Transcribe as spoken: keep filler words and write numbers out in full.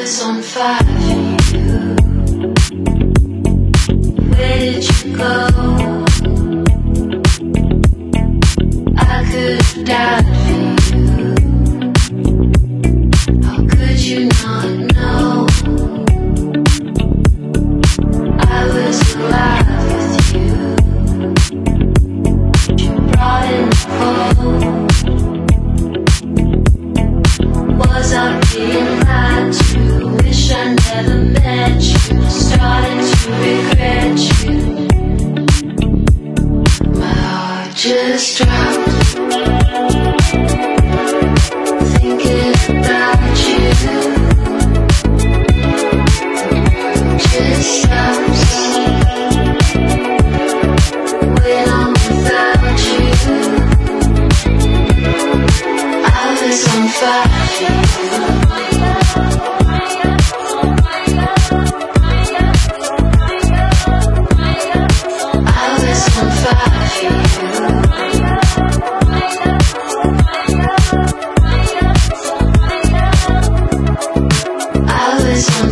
was on fire for you. Where did you go? I could have died for you. How could you not know? I was alive with you. You brought in the cold. Was I being lied to? Wish I never met you. Starting to regret you. My heart just dropped, thinking about you. Just stops when I'm without you. I was on fire for you. I was on